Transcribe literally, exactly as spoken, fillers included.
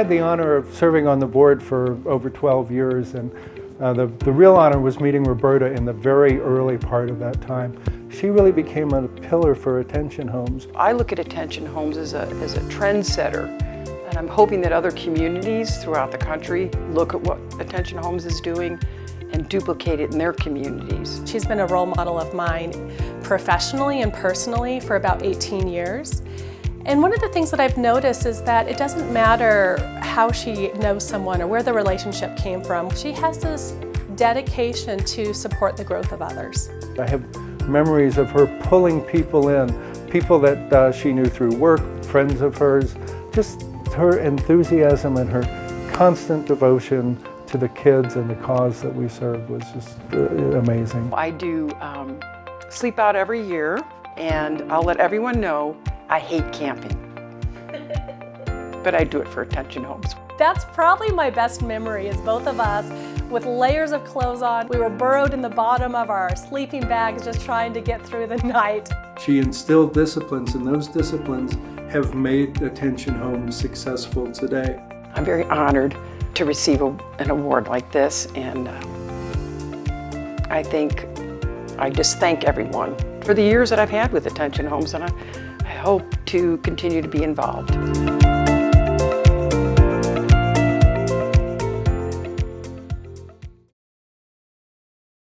the honor of serving on the board for over twelve years, and uh, the, the real honor was meeting Roberta in the very early part of that time. She really became a pillar for attention homes. I look at attention homes as a, as a trendsetter, and I'm hoping that other communities throughout the country look at what attention homes is doing and duplicate it in their communities. She's been a role model of mine professionally and personally for about eighteen years. And one of the things that I've noticed is that it doesn't matter how she knows someone or where the relationship came from. She has this dedication to support the growth of others. I have memories of her pulling people in, people that uh, she knew through work, friends of hers. Just her enthusiasm and her constant devotion to the kids and the cause that we serve was just uh, amazing. I do um, sleep out every year, and I'll let everyone know I hate camping, but I do it for attention homes. That's probably my best memory, is both of us with layers of clothes on. We were burrowed in the bottom of our sleeping bags just trying to get through the night. She instilled disciplines, and those disciplines have made attention homes successful today. I'm very honored to receive a, an award like this, and um, I think I just thank everyone for the years that I've had with attention homes, and I, I hope to continue to be involved.